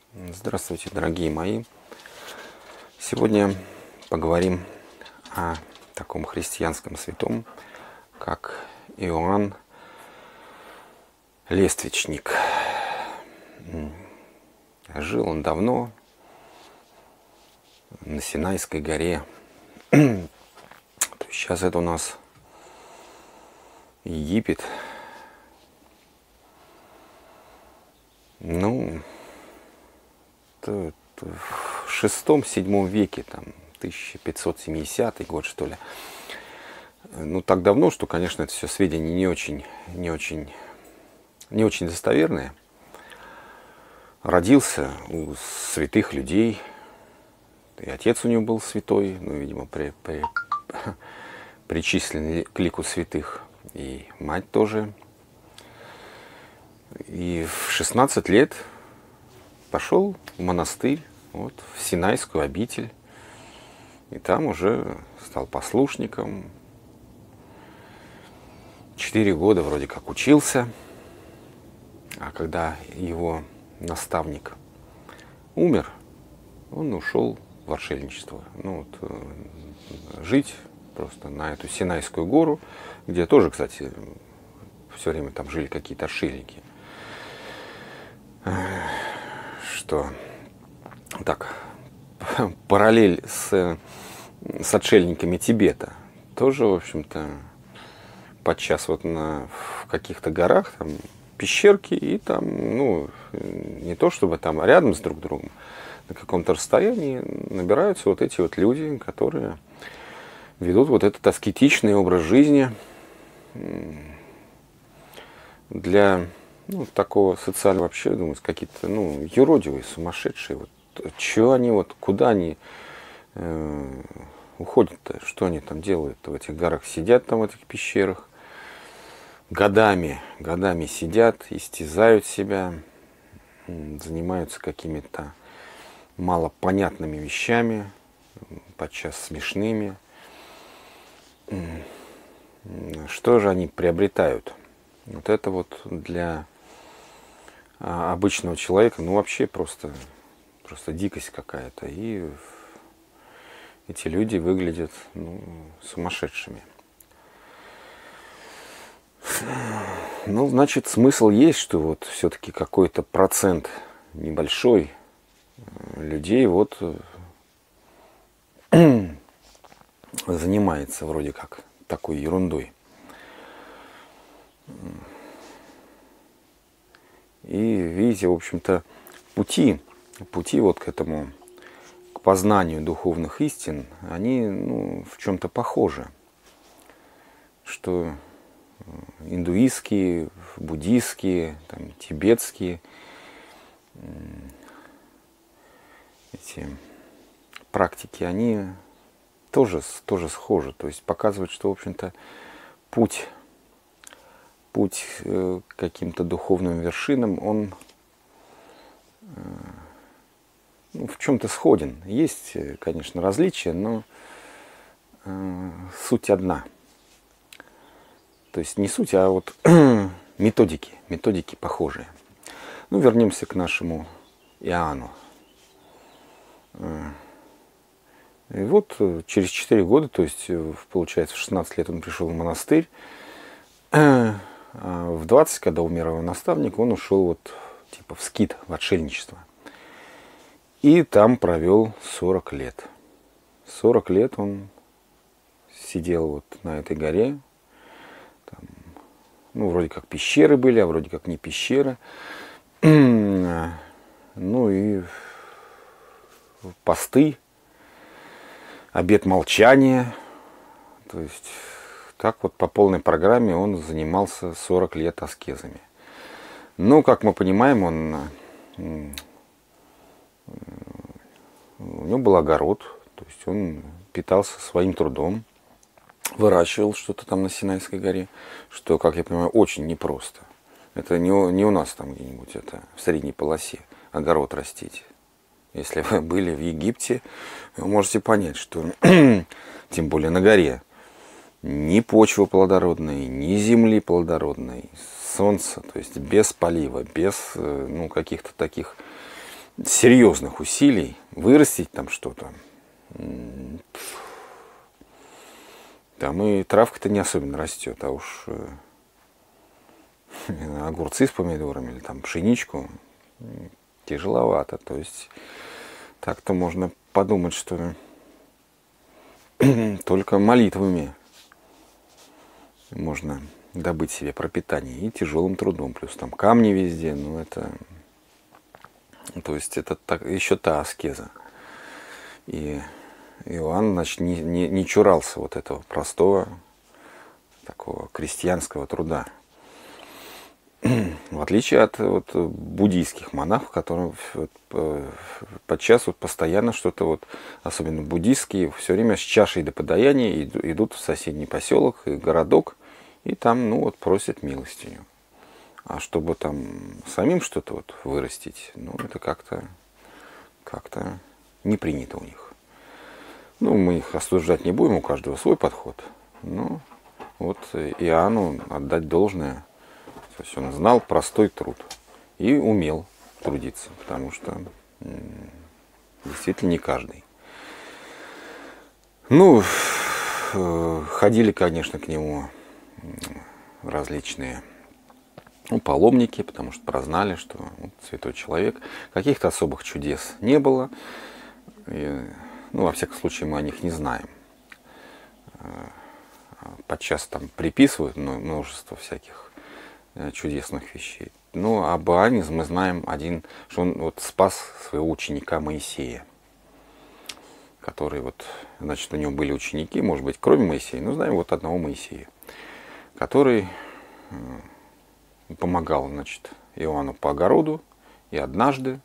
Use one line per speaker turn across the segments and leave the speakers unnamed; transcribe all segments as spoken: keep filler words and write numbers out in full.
Здравствуйте, дорогие мои! Сегодня поговорим о таком христианском святом, как Иоанн Лествичник. Жил он давно на Синайской горе. Сейчас это у нас Египет. Ну, в шестом-седьмом веке, там, тысяча пятьсот семидесятый год, что ли. Ну, так давно, что, конечно, это все сведения не очень, не очень, не очень достоверные. Родился у святых людей. И отец у него был святой, ну, видимо, при, при, причисленный к лику святых. И мать тоже. И в шестнадцать лет пошел в монастырь, вот, в Синайскую обитель. И там уже стал послушником. Четыре года вроде как учился. А когда его наставник умер, он ушел в отшельничество. Ну, вот, жить просто на эту Синайскую гору, где тоже, кстати, все время там жили какие-то отшельники. Что так, параллель с, с отшельниками Тибета тоже, в общем-то, подчас вот на, в каких-то горах там пещерки, и там, ну, не то чтобы там рядом с друг другом, на каком-то расстоянии набираются вот эти вот люди, которые ведут вот этот аскетичный образ жизни для, ну, такого социального, вообще, думаю, какие-то, ну, юродивые, сумасшедшие. Вот, что они, вот, куда они э, уходят-то, что они там делают в этих горах, сидят там в этих пещерах, годами, годами сидят, истязают себя, занимаются какими-то малопонятными вещами, подчас смешными. Что же они приобретают? Вот это вот для обычного человека, ну, вообще просто, просто дикость какая-то. И эти люди выглядят, ну, сумасшедшими. Ну, значит, смысл есть, что вот все-таки какой-то процент небольшой людей вот занимается вроде как такой ерундой. И видите, в общем-то, пути, пути вот к этому, к познанию духовных истин, они, ну, в чем-то похожи. Что индуистские, буддийские, там, тибетские эти практики, они тоже, тоже схожи. То есть показывают, что, в общем-то, путь, путь к каким-то духовным вершинам, он, ну, в чем-то сходен. Есть, конечно, различия, но суть одна. То есть не суть, а вот методики, методики похожие. Ну, вернемся к нашему Иоанну. И вот через четыре года, то есть, получается, в шестнадцать лет он пришел в монастырь. А в двадцать, когда умер его наставник, он ушел вот типа в скит, в отшельничество. И там провел сорок лет. сорок лет он сидел вот на этой горе. Там, ну, вроде как пещеры были, а вроде как не пещеры. Ну и посты, обет молчания. То есть так вот по полной программе он занимался сорок лет аскезами. Ну, как мы понимаем, он, у него был огород, то есть он питался своим трудом, выращивал что-то там на Синайской горе, что, как я понимаю, очень непросто. Это не у, не у нас там где-нибудь, это в средней полосе огород растить. Если вы были в Египте, вы можете понять, что тем более на горе ни почвы плодородной, ни земли плодородной, солнца, то есть без полива, без, ну, каких-то таких серьезных усилий вырастить там что-то. Там и травка-то не особенно растет, а уж огурцы с помидорами или там пшеничку тяжеловато. То есть так-то можно подумать, что только молитвами можно добыть себе пропитание и тяжелым трудом. Плюс там камни везде, ну это... То есть это так, еще та аскеза. И Иоанн, значит, не, не, не чурался вот этого простого, такого крестьянского труда. В отличие от вот, буддийских монахов, которые вот, подчас вот, постоянно что-то, вот, особенно буддийские, все время с чашей до подаяния идут в соседний поселок и городок, и там ну, вот, просят милостыню. А чтобы там самим что-то вот вырастить, ну, это как-то как-то не принято у них. Ну, мы их осуждать не будем, у каждого свой подход. Но вот Иоанну отдать должное. То есть он знал простой труд и умел трудиться, потому что действительно не каждый. Ну, ходили, конечно, к нему различные ну, паломники, потому что прознали, что вот, святой человек. Каких-то особых чудес не было. И, ну, во всяком случае, мы о них не знаем. Подчас там приписывают множество всяких чудесных вещей. Но об Иоанне мы знаем один, что он вот спас своего ученика Моисея, который вот, значит, у него были ученики, может быть, кроме Моисея, но знаем вот одного Моисея, который помогал, значит, Иоанну по огороду, и однажды,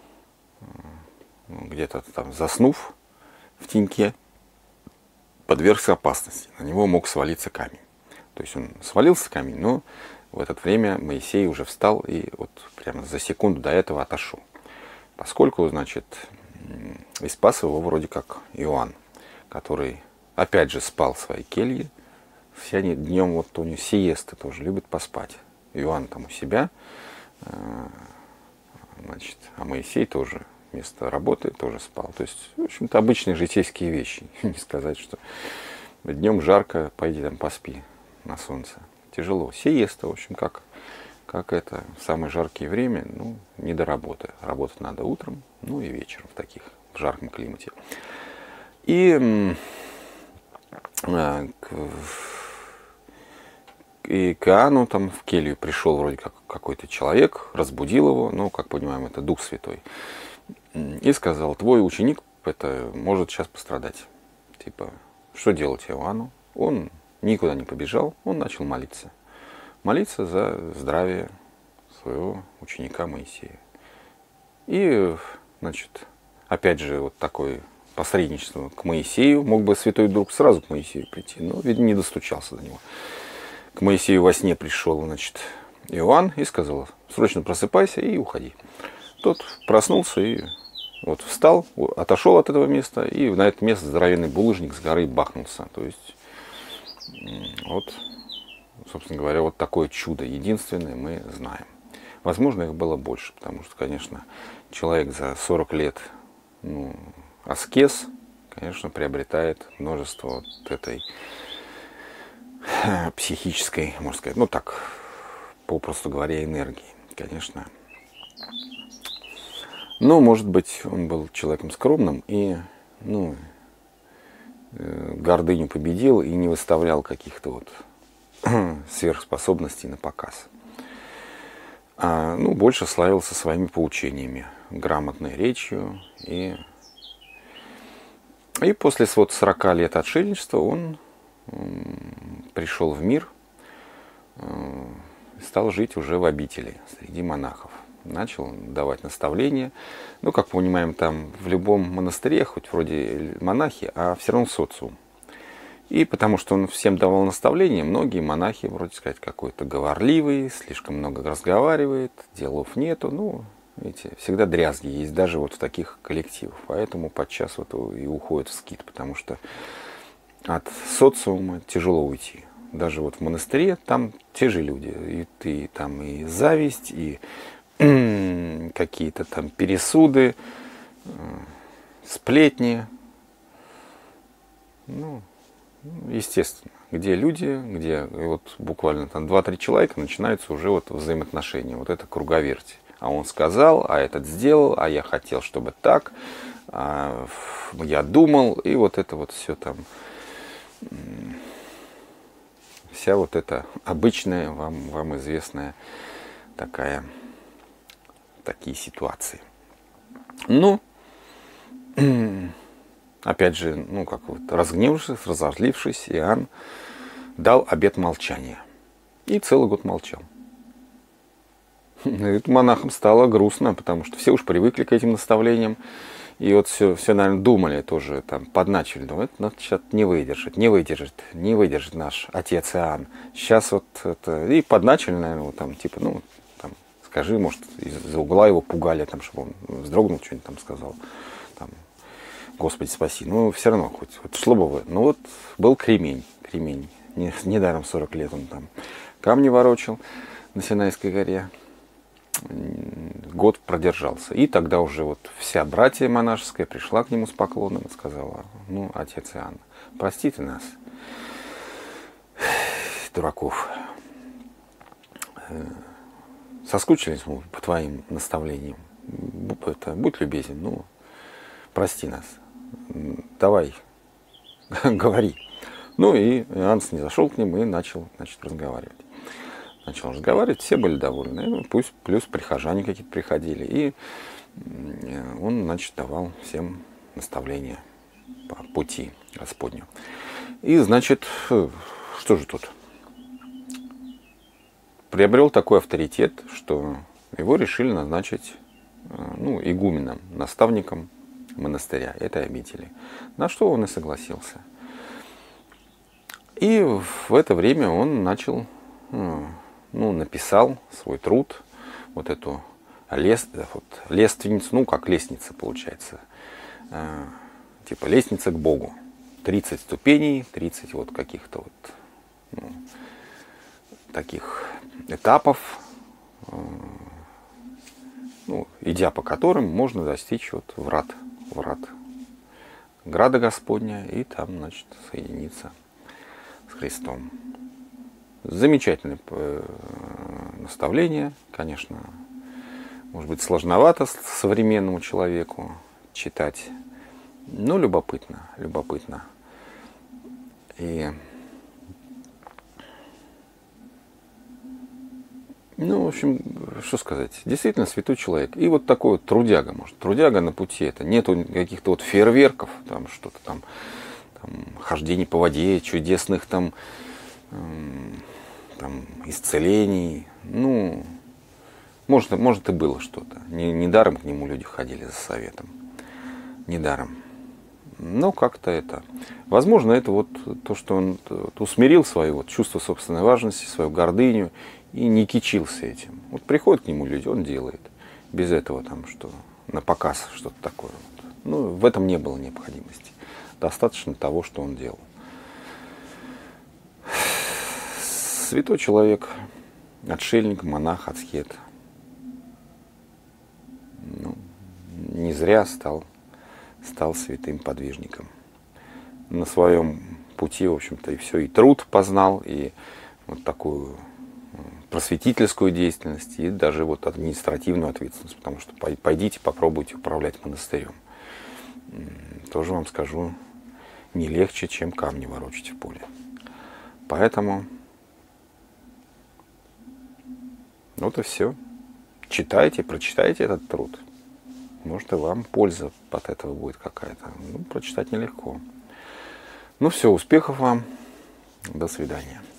где-то там заснув в теньке, подвергся опасности. На него мог свалиться камень. То есть он свалился камень, но в это время Моисей уже встал и вот прямо за секунду до этого отошел. Поскольку, значит, и спас его вроде как Иоанн, который опять же спал в своей келье. Все они днем, вот у него сиесты тоже любят поспать. Иоанн там у себя, значит, а Моисей тоже вместо работы тоже спал. То есть, в общем-то, обычные житейские вещи. Не сказать, что днем жарко, пойди там поспи на солнце. Тяжело. Сиеста, в общем, как, как это в самое жаркое время, ну, не до работы. Работать надо утром, ну и вечером в таких, в жарком климате. И, э, к, и к Иоанну там в келью пришел вроде как какой-то человек, разбудил его, ну, как понимаем, это Дух Святой, и сказал: твой ученик это может сейчас пострадать. Типа, что делать Иоанну? Он никуда не побежал, он начал молиться. Молиться за здравие своего ученика Моисея. И, значит, опять же, вот такое посредничество к Моисею. Мог бы святой друг сразу к Моисею прийти, но, видно, не достучался до него. К Моисею во сне пришел, значит, Иоанн и сказал: срочно просыпайся и уходи. Тот проснулся и вот встал, отошел от этого места, и на это место здоровенный булыжник с горы бахнулся. То есть, вот, собственно говоря, вот такое чудо единственное мы знаем. Возможно, их было больше, потому что, конечно, человек за сорок лет, ну, аскез, конечно, приобретает множество вот этой психической, можно сказать, ну так, попросту говоря, энергии, конечно. Но, может быть, он был человеком скромным и, ну, гордыню победил и не выставлял каких-то вот сверхспособностей на показ. А, ну, больше славился своими поучениями, грамотной речью. И, и после вот сорока лет отшельничества он пришел в мир, стал жить уже в обители среди монахов. Начал давать наставления. Ну, как понимаем, там в любом монастыре, хоть вроде монахи, а все равно социум. И потому что он всем давал наставления, многие монахи, вроде сказать, какой-то говорливый, слишком много разговаривает, делов нету. Ну, видите, всегда дрязги есть, даже вот в таких коллективах. Поэтому подчас вот и уходит в скит, потому что от социума тяжело уйти. Даже вот в монастыре там те же люди. И ты там и зависть, и какие-то там пересуды, сплетни. Ну, естественно, где люди, где вот буквально там два-три человека, начинаются уже вот взаимоотношения, вот это круговерть. А он сказал, а этот сделал, а я хотел, чтобы так, а я думал, и вот это вот все там, вся вот эта обычная, вам, вам известная такая, такие ситуации. Ну, опять же, ну как вот, разгневавшись, разозлившись, Иоанн дал обет молчания. И целый год молчал. И монахам стало грустно, потому что все уж привыкли к этим наставлениям. И вот все, все, наверное, думали тоже, там, подначили. Думают, ну, сейчас не выдержит, не выдержит, не выдержит наш отец Иоанн. Сейчас вот это... И подначили, наверное, вот, там, типа, ну, там, скажи, может, из-за угла его пугали, там, чтобы он вздрогнул, что-нибудь там сказал. Там, Господи, спаси. Ну, все равно, хоть, вот шло бы вы. Ну, вот был кремень, кремень. Недаром сорок лет он там камни ворочил на Синайской горе. Год продержался. И тогда уже вот вся братья монашеская пришла к нему с поклоном и сказала: ну, отец Иоанн, прости ты нас, дураков. Соскучились мы по твоим наставлениям. Это, будь любезен, ну, прости нас. Давай, говори. Ну и Иоанн снизошел к ним и начал, значит, разговаривать. Начал разговаривать, все были довольны. Ну, пусть плюс прихожане какие-то приходили. И он, значит, давал всем наставления по пути Господню. И, значит, что же тут? Приобрел такой авторитет, что его решили назначить, ну, игуменом, наставником монастыря этой обители. На что он и согласился. И в это время он начал... Ну, написал свой труд, вот эту лес, вот, лественницу, ну, как лестница получается, э, типа лестница к Богу. тридцать ступеней, тридцать вот каких-то вот, ну, таких этапов, э, ну, идя по которым можно достичь вот врат, врат Града Господня и там, значит, соединиться с Христом. Замечательное наставление, конечно, может быть, сложновато современному человеку читать, но любопытно, любопытно. И, ну, в общем, что сказать, действительно святой человек. И вот такой вот трудяга, может, трудяга на пути, это нету каких-то вот фейерверков, там что-то там, там, хождений по воде, чудесных там, там, исцелений. Ну, может, может и было что-то. Недаром к нему люди ходили за советом. Недаром. Но как-то это... Возможно, это вот то, что он усмирил свое вот чувство собственной важности, свою гордыню и не кичился этим. Вот приходят к нему люди, он делает. Без этого там, что на показ что-то такое. Ну, в этом не было необходимости. Достаточно того, что он делал. Святой человек, отшельник, монах, аскет. Ну, не зря стал, стал святым подвижником. На своем пути, в общем-то, и все, и труд познал, и вот такую просветительскую деятельность, и даже вот административную ответственность, потому что пойдите, попробуйте управлять монастырем. Тоже вам скажу, не легче, чем камни ворочать в поле. Поэтому вот и все. Читайте, прочитайте этот труд. Может, и вам польза от этого будет какая-то. Ну, прочитать нелегко. Ну все, успехов вам. До свидания.